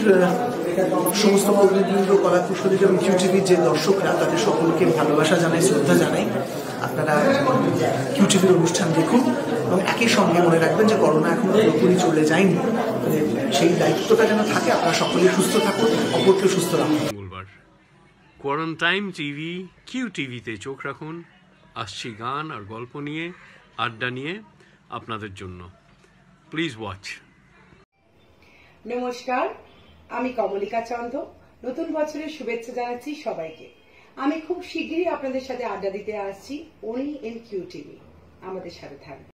সমস্ত কর্মীবৃন্দ, কলা কুশলীরা এবং কিউটিভির যে দর্শকরা, তাদের সকলকে ভালোবাসা জানাই, শ্রদ্ধা জানাই। আপনারা কিউটিভির অনুষ্ঠান দেখুন এবং একই সঙ্গে মনে রাখবেন যে করোনা এখনো পুরোপুরি চলে যায়নি, সেই দায়িত্বটা যেন থাকে। আপনারা সকলে সুস্থ থাকুন, অপরকে সুস্থ রাখুন। কোয়ারেন্টাইন টিভি, কিউটিভিতে চোখ রাখুন। আসছি গান আর গল্প নিয়ে, আড্ডা নিয়ে আপনাদের জন্য। Please watch. নমস্কার, আমি কমলিকা চন্দ। নতুন বছরের শুভেচ্ছা জানাচ্ছি সবাইকে। আমি খুব শিগগিরই আপনাদের সাথে আড্ডা দিতে আসছি অনলি ইন কিউটিভি। আমাদের সাথে থাকবেন।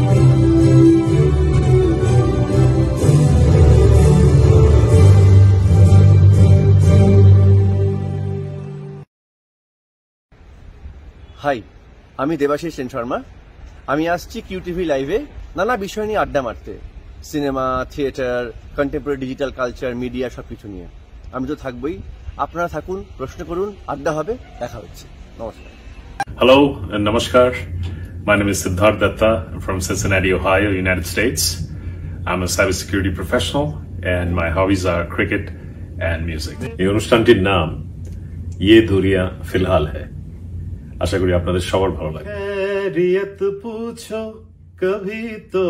হাই, আমি দেবাশিস সেন শর্মা। আমি আসছি কিউটিভি লাইভে নানা বিষয় নিয়ে আড্ডা মারতে। Cinema, theatre, contemporary digital culture, media সবকিছু নিয়ে আমি তো থাকবই। আপনারা থাকুন, প্রশ্ন করুন, আড্ডা হবে, দেখা হচ্ছে। নমস্কার। Hello and namaskar. My name is Siddharth Datta. I'm from Cincinnati, Ohio, United States. I'm a cybersecurity professional and my hobbies are cricket and music. এই অনুষ্ঠানটির নাম ये दूरियां फिलहाल है। আশা করি আপনাদের সবার ভালো লাগে। खैरियत पूछो कभी तो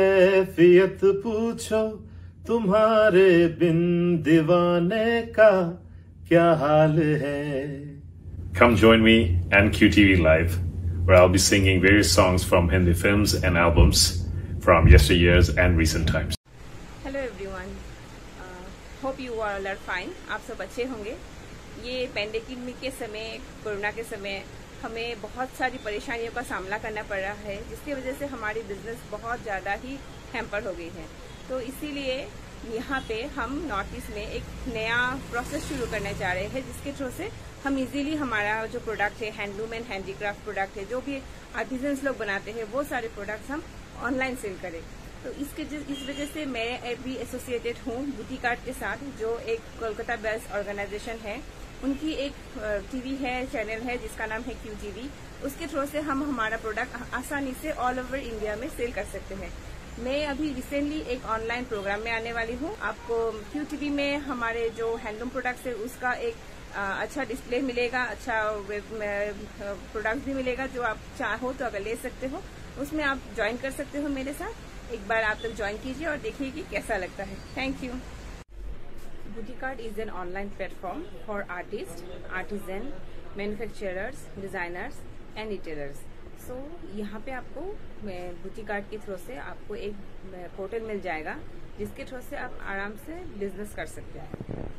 कैफियत पूछो, तुम्हारे बिन दीवाने का क्या हाल है। Come join me and QTV Live, where I'll be singing various songs from Hindi films and albums from yesteryears and recent times. Hello everyone, hope you all are fine. आप सब अच्छे होंगे। ये पैंडेमिक के समय, कोरोना के समय हमें बहुत सारी परेशानियों का सामना करना पड़ रहा है, जिसकी वजह से हमारी बिजनेस बहुत ज़्यादा ही हैम्पर हो गई है। तो इसीलिए यहाँ पे हम नॉर्थ ईस्ट में एक नया प्रोसेस शुरू करने जा रहे हैं, जिसके थ्रू से हम इजीली हमारा जो प्रोडक्ट है, हैंडलूम एंड हैंडीक्राफ्ट प्रोडक्ट है, जो भी आर्टिजन्स लोग बनाते हैं, वो सारे प्रोडक्ट्स हम ऑनलाइन सेल करें। तो इस वजह से मैं भी एसोसिएटेड हूँ बुटीक आर्ट के साथ, जो एक कोलकाता बेस्ड ऑर्गेनाइजेशन है। उनकी एक टीवी है, चैनल है, जिसका नाम है QTV। उसके थ्रू से हम हमारा प्रोडक्ट आसानी से ऑल ओवर इंडिया में सेल कर सकते हैं। मैं अभी रिसेंटली एक ऑनलाइन प्रोग्राम में आने वाली हूँ। आपको QTV में हमारे जो हैंडलूम प्रोडक्ट्स है उसका एक अच्छा डिस्प्ले मिलेगा, अच्छा प्रोडक्ट भी मिलेगा, जो आप चाहो तो अगर ले सकते हो उसमें आप ज्वाइन कर सकते हो मेरे साथ। एक बार आप तक ज्वाइन कीजिए और देखिए कि कैसा लगता है। Thank you. Boutique Art is an online platform for artist, artisan, manufacturers, designers and retailers. So यहाँ पे आपको बुटीक आर्ट के थ्रू से आपको एक पोर्टल मिल जाएगा, जिसके थ्रू से आप आराम से बिजनेस कर सकते हैं।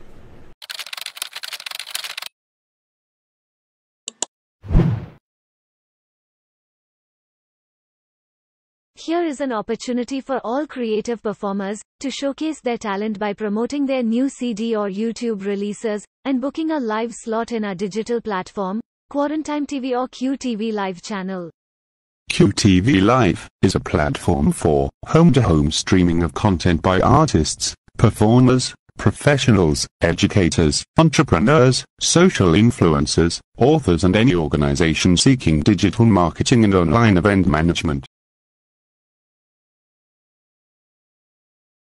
Here is an opportunity for all creative performers to showcase their talent by promoting their new CD or YouTube releases and booking a live slot in our digital platform, Quarantine TV or QTV Live channel. QTV Live is a platform for home-to-home streaming of content by artists, performers, professionals, educators, entrepreneurs, social influencers, authors and any organization seeking digital marketing and online event management.